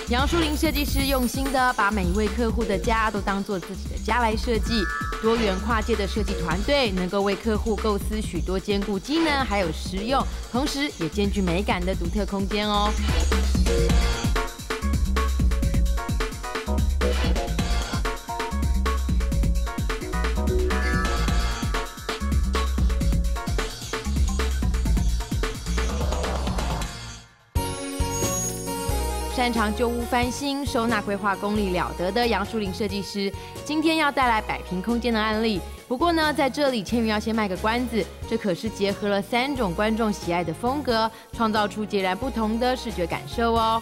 杨淑玲设计师用心的把每一位客户的家都当做自己的家来设计，多元跨界的设计团队能够为客户构思许多兼顾机能还有实用，同时也兼具美感的独特空间哦。擅长旧屋翻新、收纳规划功力了得的杨淑玲设计师，今天要带来摆平空间的案例。不过呢，在这里千羽要先卖个关子，这可是结合了3种观众喜爱的风格，创造出截然不同的视觉感受哦。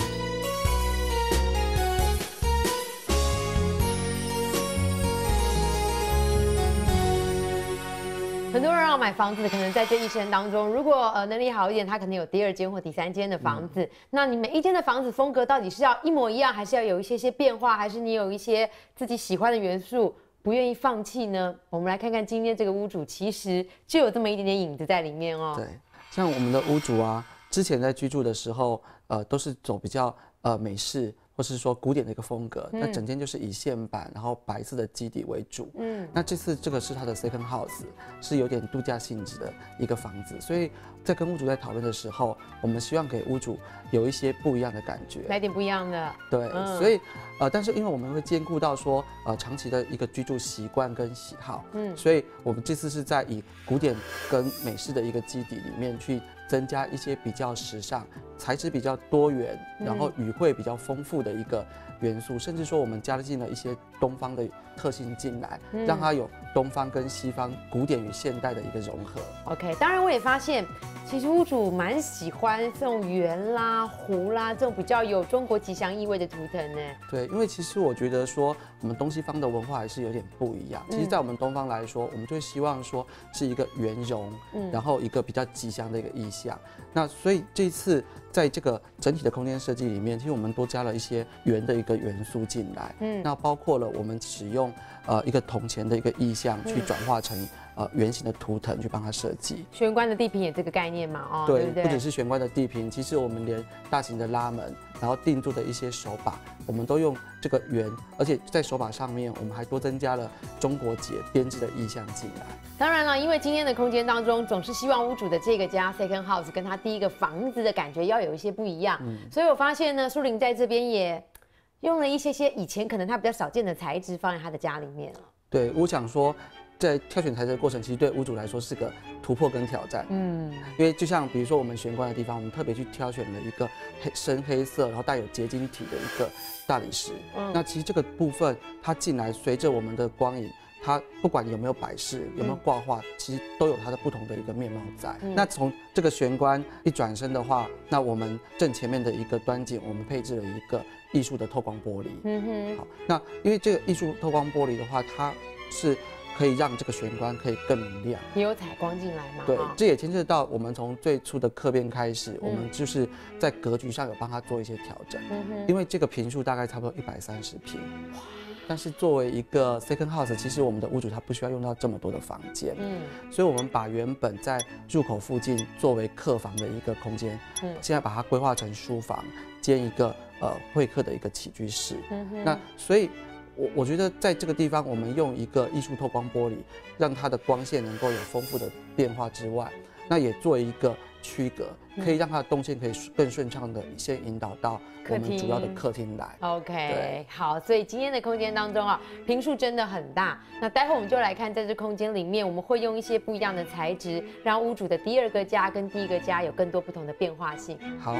很多人要买房子，可能在这一生当中，如果能力好一点，他可能有第2间或第3间的房子。那你每一间的房子风格到底是要一模一样，还是要有一些变化，还是你有一些自己喜欢的元素不愿意放弃呢？我们来看看今天这个屋主其实就有这么一点点影子在里面哦。 对，像我们的屋主啊，之前在居住的时候，都是走比较美式，或是说古典的一个风格，那整间就是以线板，然后白色的基底为主。那这次这个是他的 second house， 是有点度假性质的一个房子，所以在跟屋主在讨论的时候，我们希望给屋主有一些不一样的感觉， 来点不一样的。 对，所以但是因为我们会兼顾到说长期的一个居住习惯跟喜好，所以我们这次是在以古典跟美式的一个基底里面去增加一些比较时尚、材质比较多元，然后语汇比较丰富的一个元素，甚至说我们加进了一些东方的特性进来，让它有东方跟西方、古典与现代的一个融合。 OK， 当然我也发现，其实屋主蛮喜欢这种圆啦、弧啦这种比较有中国吉祥意味的图腾呢。 对，因为其实我觉得说我们东西方的文化还是有点不一样。其实，在我们东方来说，我们就会希望说是一个圆融，然后一个比较吉祥的一个意象。那所以这次在这个整体的空间设计里面，其实我们多加了一些圆的一个元素进来。那包括了我们使用一个铜钱的一个意象去转化成圆形的图腾去帮它设计。 玄关的地坪也这个概念嘛，哦， 对， 对不对？ 不只是玄关的地坪，其实我们连大型的拉门，然后定做的一些手把，我们都用这个圆，而且在手把上面，我们还多增加了中国结编织的意象进来。 当然了，因为今天的空间当中，总是希望屋主的这个家 second house 跟他第一个房子的感觉要有一些不一样，所以我发现呢，淑玲在这边也用了一些以前可能他比较少见的材质放在他的家里面了。 对，我想说，在挑选材质的过程，其实对屋主来说是个突破跟挑战。因为就像比如说我们玄关的地方，我们特别去挑选了一个深黑色，然后带有结晶体的一个大理石。那其实这个部分它进来，随着我们的光影，它不管有没有摆饰，有没有挂画，其实都有它的不同的一个面貌在。那从这个玄关一转身的话，那我们正前面的一个端景，我们配置了一个艺术的透光玻璃。好，那因为这个艺术透光玻璃的话，它是可以让这个玄关可以更明亮， 也有采光进来嘛？ 对，这也牵涉到我们从最初的客变开始，我们就是在格局上有帮他做一些调整。因为这个坪数大概差不多130坪。但是作为一个 second house， 其实我们的屋主他不需要用到这么多的房间，所以我们把原本在入口附近作为客房的一个空间，现在把它规划成书房兼一个会客的一个起居室。那所以我觉得在这个地方，我们用一个艺术透光玻璃，让它的光线能够有丰富的变化之外，那也做一个区隔，可以让它的动线可以更顺畅的先引导到我们主要的客厅来。 OK， 好，所以今天的空间当中啊，坪数真的很大。那待会我们就来看，在这空间里面，我们会用一些不一样的材质，让屋主的第2个家跟第1个家有更多不同的变化性。 好。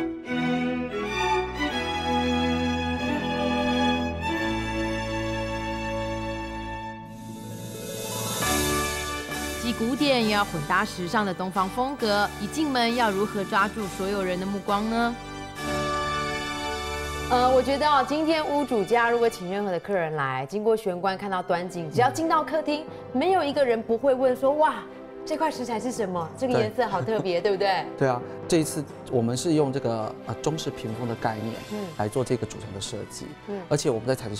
既古典又要混搭时尚的东方风格，一进门要如何抓住所有人的目光呢？我觉得哦，今天屋主家如果请任何的客人来，经过玄关看到端景，只要进到客厅，没有一个人不会问说哇，这块石材是什么？这个颜色好特别，对不对？ 对啊，这一次我们是用这个中式屏风的概念来做这个主层的设计，而且我们在材质上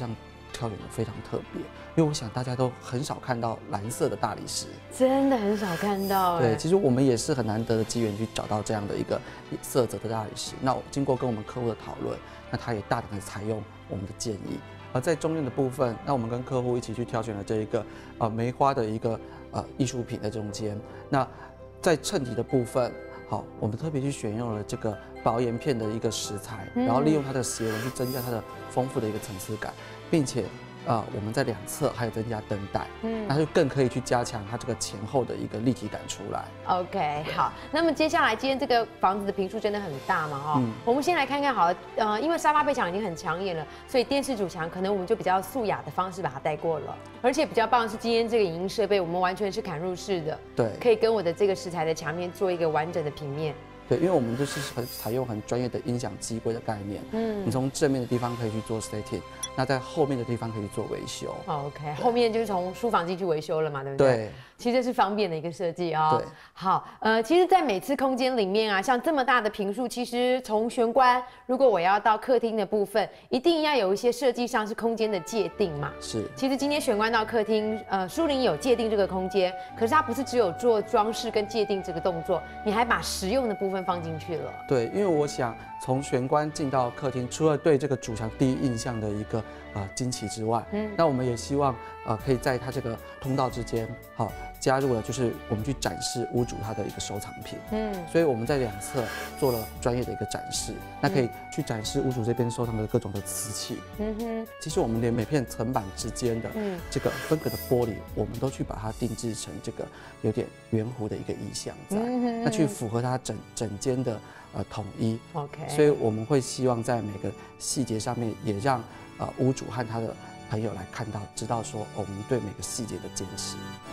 挑选的非常特别，因为我想大家都很少看到蓝色的大理石， 真的很少看到。 对，其实我们也是很难得的机缘去找到这样的一个色泽的大理石。那经过跟我们客户的讨论，那他也大胆的采用我们的建议。而在中间的部分，那我们跟客户一起去挑选了这一个梅花的一个艺术品在中间。那在衬底的部分，好，我们特别去选用了这个薄岩片的一个石材，然后利用它的斜纹去增加它的丰富的一个层次感，并且我们在两侧还有增加灯带，那就更可以去加强它这个前后的一个立体感出来。 OK， 好，那么接下来今天这个房子的坪数真的很大嘛，哈，我们先来看看好了，因为沙发背墙已经很抢眼了，所以电视主墙可能我们就比较素雅的方式把它带过了，而且比较棒的是今天这个影音设备，我们完全是砍入式的， 对， 可以跟我的这个石材的墙面做一个完整的平面。 对，因为我们就是采用很专业的音响机柜的概念，你从正面的地方可以去做 setting， 那在后面的地方可以去做维修。 OK， 后面就是从书房进去维修了嘛，对不对？ 对。 其实这是方便的一个设计哦。 对， 好，其实，在每次空间里面啊，像这么大的坪数，其实从玄关，如果我要到客厅的部分，一定要有一些设计上是空间的界定嘛。 是。 其实今天玄关到客厅，书林有界定这个空间，可是它不是只有做装饰跟界定这个动作，你还把实用的部分放进去了。 对，因为我想从玄关进到客厅，除了对这个主墙第一印象的一个惊奇之外，那我们也希望可以在它这个通道之间，好。加入了就是我们去展示屋主他的一个收藏品，所以我们在两侧做了专业的一个展示，那可以去展示屋主这边收藏的各种的瓷器，其实我们连每片层板之间的这个分隔的玻璃，我们都去把它定制成这个有点圆弧的一个意象在，那去符合它整间的统一。 OK， 所以我们会希望在每个细节上面也让屋主和他的朋友来看到，知道说我们对每个细节的坚持。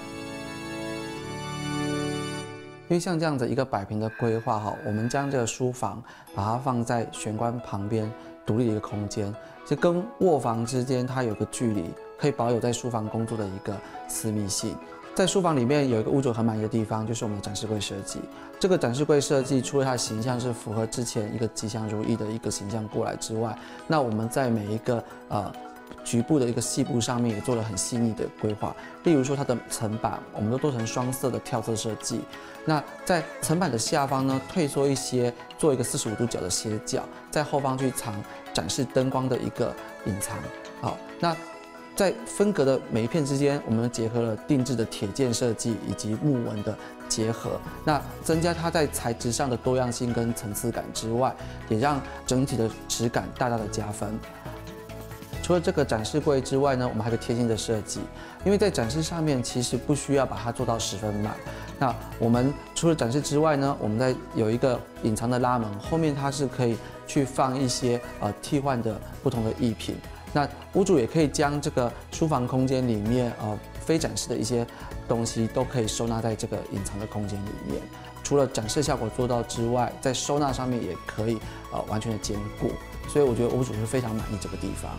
因为像这样子一个摆平的规划哈，我们将这个书房把它放在玄关旁边独立的一个空间，就跟卧房之间它有个距离，可以保有在书房工作的一个私密性。在书房里面有一个屋主很满意的地方，就是我们的展示柜设计。这个展示柜设计除了它的形象是符合之前一个吉祥如意的一个形象过来之外，那我们在每一个局部的一个细部上面也做了很细腻的规划，例如说它的层板，我们都做成双色的跳色设计。那在层板的下方呢，退缩一些，做一个45度角的斜角，在后方去藏展示灯光的一个隐藏。好，那在分隔的每一片之间，我们结合了定制的铁件设计以及木纹的结合，那增加它在材质上的多样性跟层次感之外，也让整体的质感大大的加分。除了这个展示柜之外呢，我们还有个贴心的设计，因为在展示上面其实不需要把它做到10分满。那我们除了展示之外呢，我们在有一个隐藏的拉门，后面它是可以去放一些替换的不同的艺品。那屋主也可以将这个书房空间里面非展示的一些东西都可以收纳在这个隐藏的空间里面。除了展示效果做到之外，在收纳上面也可以完全的兼顾。所以我觉得屋主是非常满意这个地方。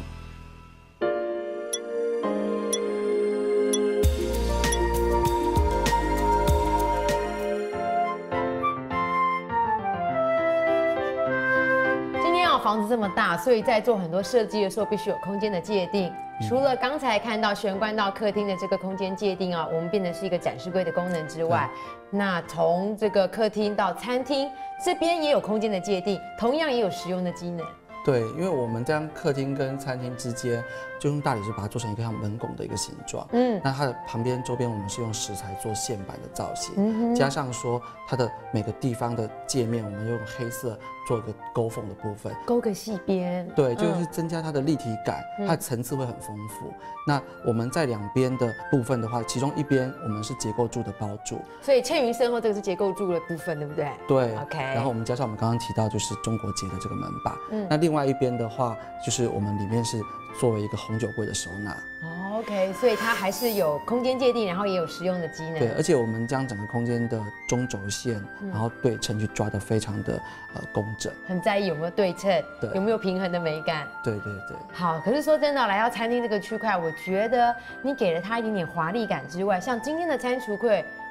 房子这么大，所以在做很多设计的时候，必须有空间的界定。除了刚才看到玄关到客厅的这个空间界定啊，我们变成是一个展示柜的功能之外，那从这个客厅到餐厅这边也有空间的界定，同样也有实用的机能。 对，因为我们将客厅跟餐厅之间就用大理石把它做成一个像门拱的一个形状。那它的旁边周边我们是用石材做线板的造型，加上说它的每个地方的界面，我们用黑色做一个勾缝的部分， 勾个细边。 对，就是增加它的立体感，它的层次会很丰富。那我们在两边的部分的话，其中一边我们是结构柱的包住， 所以倩云身后这个是结构柱的部分，对不对？ 对 ，OK。 然后我们加上我们刚刚提到就是中国结的这个门把，那另外一边的话，就是我们里面是作为一个红酒柜的收纳。 OK， 所以它还是有空间界定，然后也有实用的机能。 对，而且我们将整个空间的中轴线，然后对称去抓得非常的工整， 很在意有没有对称， 对， 有没有平衡的美感。 对对对。 好，可是说真的，来到餐厅这个区块，我觉得你给了它一点点华丽感之外，像今天的餐橱柜，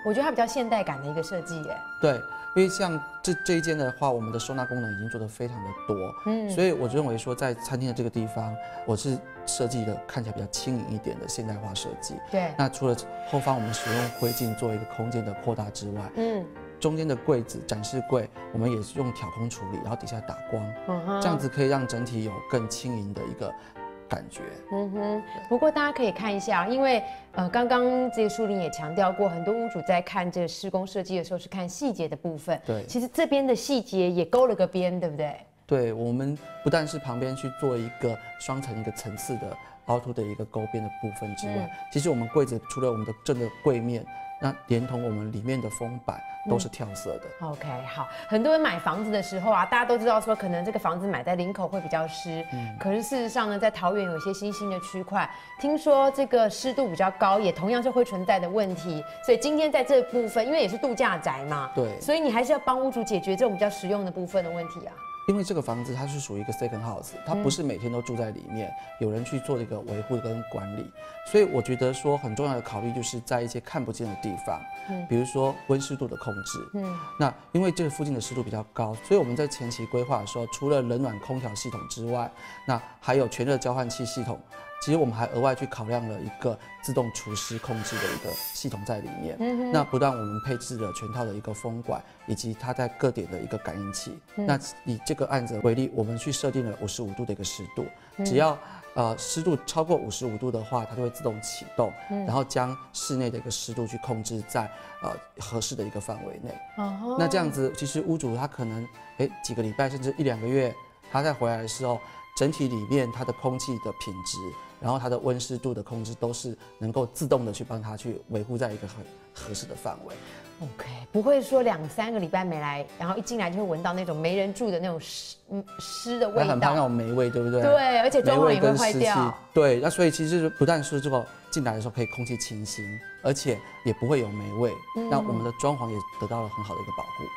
我觉得它比较现代感的一个设计耶。 对，因为像这一间的话，我们的收纳功能已经做得非常的多，所以我认为说在餐厅的这个地方，我是设计的看起来比较轻盈一点的现代化设计。 对， 那除了后方我们使用灰镜做一个空间的扩大之外，中间的柜子展示柜，我们也是用挑空处理，然后底下打光，这样子可以让整体有更轻盈的一个感觉。 不过大家可以看一下，因为刚刚这个淑玲也强调过，很多屋主在看这个施工设计的时候是看细节的部分。 对， 其实这边的细节也勾了个边，对不对？ 对，我们不但是旁边去做一个双层一个层次的凹凸的一个勾边的部分之外，其实我们柜子除了我们的正的柜面，那连同我们里面的封板都是跳色的。 OK， 好，很多人买房子的时候啊，大家都知道说，可能这个房子买在林口会比较湿，可是事实上呢，在桃园有一些新兴的区块，听说这个湿度比较高，也同样是会存在的问题。所以今天在这部分，因为也是度假宅嘛， 对， 所以你还是要帮屋主解决这种比较实用的部分的问题啊。 因为这个房子它是属于一个 second house， 它不是每天都住在里面，有人去做这个维护跟管理，所以我觉得说很重要的考虑就是在一些看不见的地方，比如说温湿度的控制，那因为这个附近的湿度比较高，所以我们在前期规划的时候，除了冷暖空调系统之外，那还有全热交换器系统。其实我们还额外去考量了一个自动除湿控制的一个系统在里面。那不但我们配置了全套的一个风管，以及它在各点的一个感应器。那以这个案子为例，我们去设定了55度的一个湿度，只要湿度超过55度的话，它就会自动启动，然后将室内的一个湿度去控制在合适的一个范围内。那这样子，其实屋主他可能几个礼拜甚至1-2个月，他再回来的时候，整体里面它的空气的品质，然后它的温湿度的控制都是能够自动的去帮它去维护在一个很合适的范围。 OK， 不会说2-3个礼拜没来，然后一进来就会闻到那种没人住的那种湿的味道， 很怕那种霉味，对不对？ 对，而且装潢也会坏掉。 对，那所以其实不但是这个进来的时候可以空气清新，而且也不会有霉味，那我们的装潢也得到了很好的一个保护。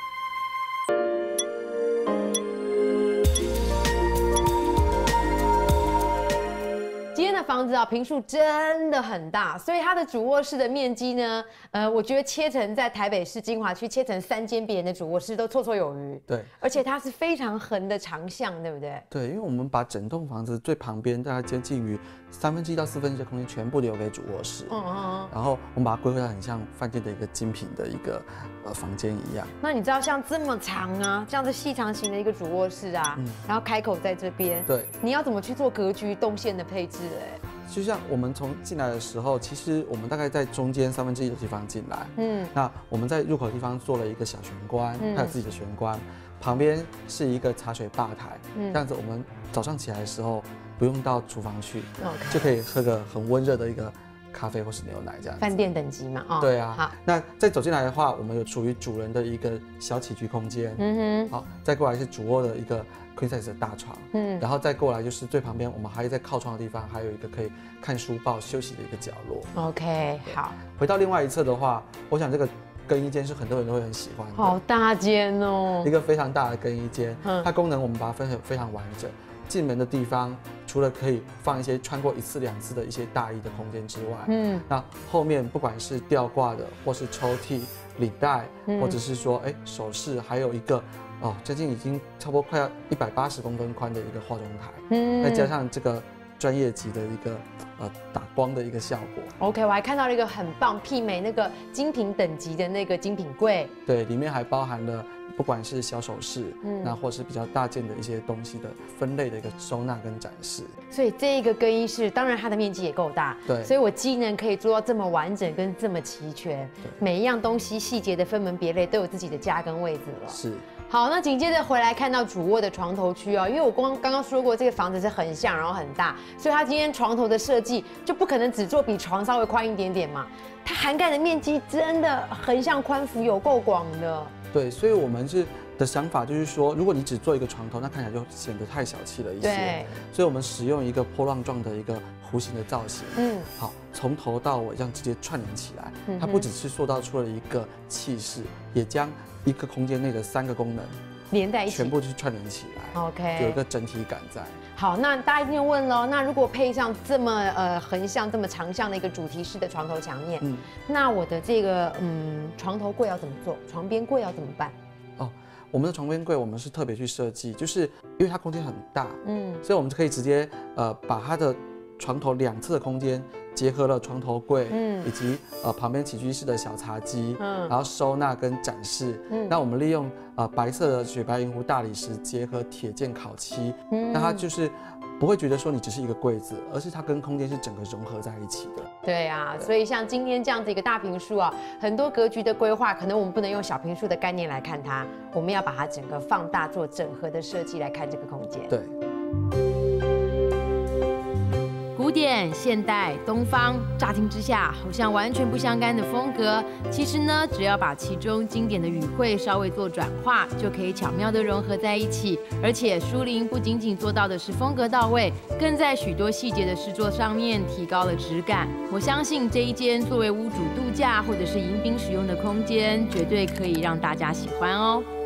房子啊，坪数真的很大，所以它的主卧室的面积呢，我觉得切成在台北市金华区切成3间别人的主卧室都绰绰有余。对，而且它是非常横的长巷，对不对？ 对，因为我们把整栋房子最旁边大概接近于1/3到1/4的空间全部留给主卧室，然后我们把它规划得很像饭店的一个精品的一个房间一样。 那你知道像这么长啊，这样子细长型的一个主卧室啊，然后开口在这边，对，你要怎么去做格局动线的配置？ 就像我们从进来的时候，其实我们大概在中间1/3的地方进来，那我们在入口的地方做了一个小玄关，还有自己的玄关，旁边是一个茶水吧台，这样子我们早上起来的时候不用到厨房去，就可以喝个很温热的一个咖啡或是牛奶这样。 饭店等级嘛， 对啊。好，那再走进来的话，我们有属于主人的一个小起居空间，好，再过来是主卧的一个 queen size 的大床，然后再过来就是最旁边，我们还在靠窗的地方，还有一个可以看书报休息的一个角落。 OK， 好。 回到另外一侧的话，我想这个更衣间是很多人都会很喜欢的， 好大间哦， 一个非常大的更衣间，它功能我们把它分得非常完整。进门的地方，除了可以放一些穿过1次2次的一些大衣的空间之外，那后面不管是吊挂的，或是抽屉、领带，或者是说首饰，还有一个将近已经差不多快要180公分宽的一个化妆台，再加上这个专业级的一个打光的一个效果。 OK， 我还看到了一个很棒媲美那个精品等级的那个精品柜， 对，里面还包含了不管是小首饰，那或是比较大件的一些东西的分类的一个收纳跟展示。 所以这一个更衣室，当然它的面积也够大，对，所以我机能可以做到这么完整跟这么齐全，每一样东西细节的分门别类都有自己的家跟位置了。是。好，那紧接着回来看到主卧的床头区哦，因为我刚刚说过，这个房子是横向，然后很大，所以它今天床头的设计就不可能只做比床稍微宽一点点嘛，它涵盖的面积真的横向宽幅有够广的。对， 所以我们的想法就是说，如果你只做一个床头，那看起来就显得太小气了一些。对，所以我们使用一个波浪状的一个弧形的造型，好，从头到尾这样直接串联起来，它不只是塑造出了一个气势，也将一个空间内的3个功能， 连在一起， 全部去串联起来 OK， 有一个整体感在。 好，那大家一定问喽，那如果配上这么横向、这么长向的一个主题式的床头墙面，那我的这个床头柜要怎么做？床边柜要怎么办？哦， 我们的床边柜我们是特别去设计，就是因为它空间很大，所以我们可以直接把它的床头两侧的空间结合了床头柜，以及旁边起居室的小茶几，然后收纳跟展示。那我们利用白色的雪白银湖大理石结合铁件烤漆，那它就是不会觉得说你只是一个柜子，而是它跟空间是整个融合在一起的。 对啊，所以像今天这样子一个大坪数啊，很多格局的规划，可能我们不能用小坪数的概念来看它，我们要把它整个放大做整合的设计来看这个空间。 对。 古典、现代、东方，乍听之下好像完全不相干的风格，其实呢，只要把其中经典的语汇稍微做转化，就可以巧妙地融合在一起。而且书林不仅仅做到的是风格到位，更在许多细节的施作上面提高了质感。我相信这一间作为屋主度假或者是迎宾使用的空间，绝对可以让大家喜欢哦。